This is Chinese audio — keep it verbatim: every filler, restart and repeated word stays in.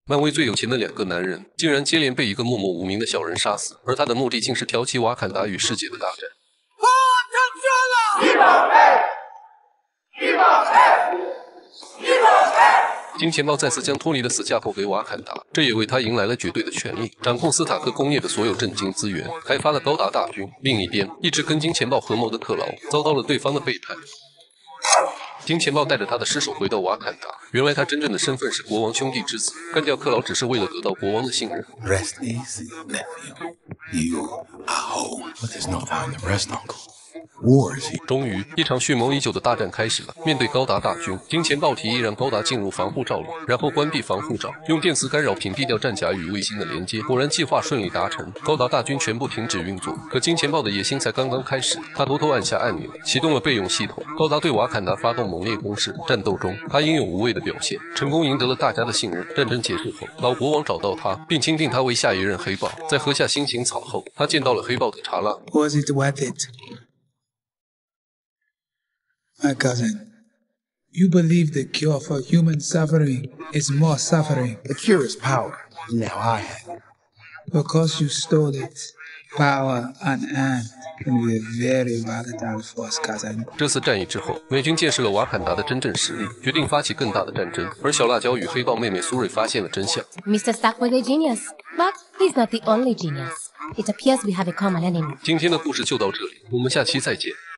漫威最有钱的两个男人，竟然接连被一个默默无名的小人杀死，而他的目的竟是挑起瓦坎达与世界的大战。金钱豹再次将托尼的死嫁祸给瓦坎达，这也为他迎来了绝对的权力，掌控斯塔克工业的所有震惊资源，开发了高达大军。另一边，一直跟金钱豹合谋的克劳遭到了对方的背叛。金钱豹带着他的尸首回到瓦坎达，原来他真正的身份是国王兄弟之子，干掉克劳只是为了得到国王的信任。 Rest easy, nephew. You are home, but there's no time to rest, uncle. War is here. 终于，一场蓄谋已久的大战开始了。面对高达大军，金钱豹提议让高达进入防护罩里，然后关闭防护罩，用电磁干扰屏蔽掉战甲与卫星的连接。果然，计划顺利达成，高达大军全部停止运作。可金钱豹的野心才刚刚开始，他偷偷按下按钮，启动了备用系统。高达对瓦坎达发动猛烈攻势，战斗中他英勇无畏的表现，成功赢得了大家的信任。战争结束后，老国王找到他，并钦定他为下一任黑豹。在喝下心情草后，他见到了黑豹的查拉。 Was it worth it? My cousin, you believe the cure for human suffering is more suffering. The cure is power. Now I have it. Because you stole it. Power unearned can be a very volatile force, cousin. 这次战役之后，美军见识了瓦坎达的真正实力，决定发起更大的战争。而小辣椒与黑豹妹妹苏瑞发现了真相。 Mister Stark was a genius, but he's not the only genius. It appears we have a common enemy. 今天的故事就到这里，我们下期再见。